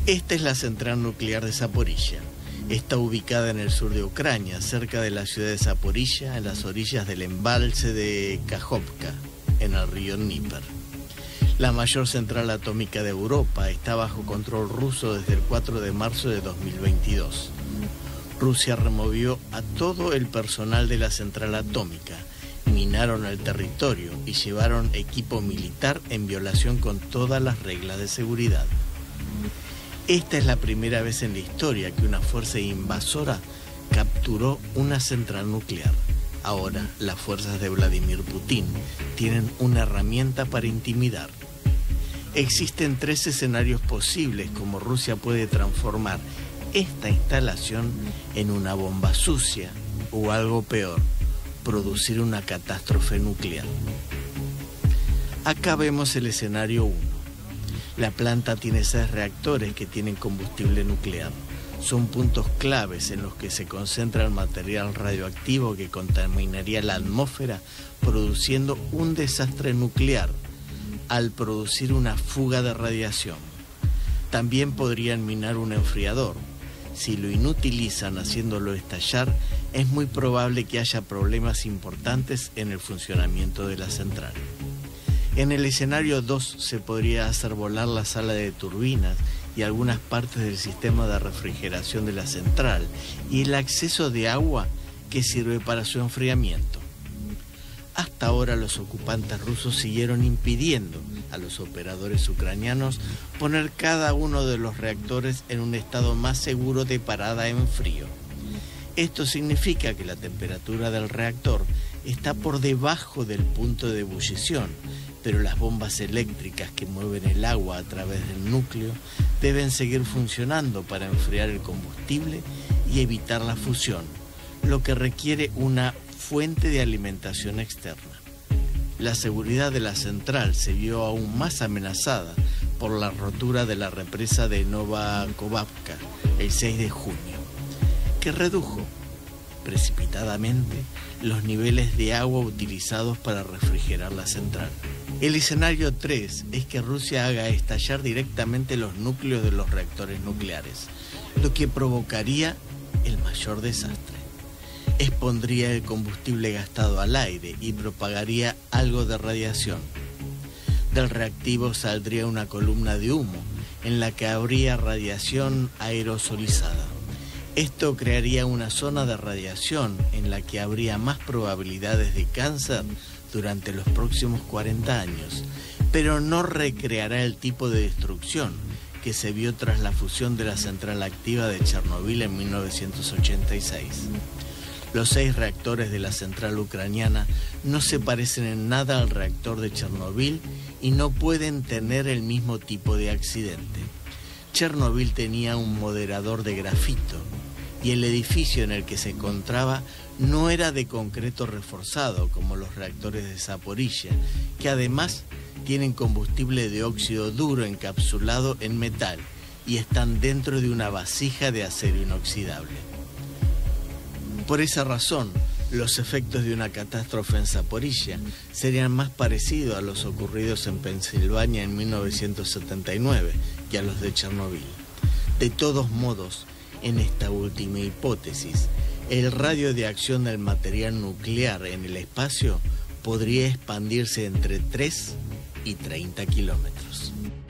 Esta es la central nuclear de Zaporizhia. Está ubicada en el sur de Ucrania, cerca de la ciudad de Zaporizhia, en las orillas del embalse de Kajovka, en el río Dnieper. La mayor central atómica de Europa está bajo control ruso desde el 4 de marzo de 2022. Rusia removió a todo el personal de la central atómica, minaron el territorio y llevaron equipo militar en violación con todas las reglas de seguridad. Esta es la primera vez en la historia que una fuerza invasora capturó una central nuclear. Ahora, las fuerzas de Vladimir Putin tienen una herramienta para intimidar. Existen 3 escenarios posibles como Rusia puede transformar esta instalación en una bomba sucia o algo peor, producir una catástrofe nuclear. Acá vemos el escenario 1. La planta tiene 6 reactores que tienen combustible nuclear. Son puntos claves en los que se concentra el material radioactivo que contaminaría la atmósfera, produciendo un desastre nuclear al producir una fuga de radiación. También podrían minar un enfriador. Si lo inutilizan haciéndolo estallar, es muy probable que haya problemas importantes en el funcionamiento de la central. En el escenario 2 se podría hacer volar la sala de turbinas y algunas partes del sistema de refrigeración de la central y el acceso de agua que sirve para su enfriamiento. Hasta ahora los ocupantes rusos siguieron impidiendo a los operadores ucranianos poner cada uno de los reactores en un estado más seguro de parada en frío. Esto significa que la temperatura del reactor está por debajo del punto de ebullición, pero las bombas eléctricas que mueven el agua a través del núcleo deben seguir funcionando para enfriar el combustible y evitar la fusión, lo que requiere una fuente de alimentación externa. La seguridad de la central se vio aún más amenazada por la rotura de la represa de Novakovka el 6 de junio, que redujo precipitadamente los niveles de agua utilizados para refrigerar la central. El escenario 3 es que Rusia haga estallar directamente los núcleos de los reactores nucleares, lo que provocaría el mayor desastre. Expondría el combustible gastado al aire y propagaría algo de radiación. Del reactivo saldría una columna de humo en la que habría radiación aerosolizada. Esto crearía una zona de radiación en la que habría más probabilidades de cáncer durante los próximos 40 años, pero no recreará el tipo de destrucción que se vio tras la fusión de la central activa de Chernobyl en 1986. Los 6 reactores de la central ucraniana no se parecen en nada al reactor de Chernobyl y no pueden tener el mismo tipo de accidente. Chernobyl tenía un moderador de grafito y el edificio en el que se encontraba no era de concreto reforzado como los reactores de Zaporizhia, que además tienen combustible de óxido duro encapsulado en metal y están dentro de una vasija de acero inoxidable. Por esa razón, los efectos de una catástrofe en Zaporizhia serían más parecidos a los ocurridos en Pensilvania en 1979 que a los de Chernobyl. De todos modos, en esta última hipótesis, el radio de acción del material nuclear en el espacio podría expandirse entre 3 y 30 kilómetros.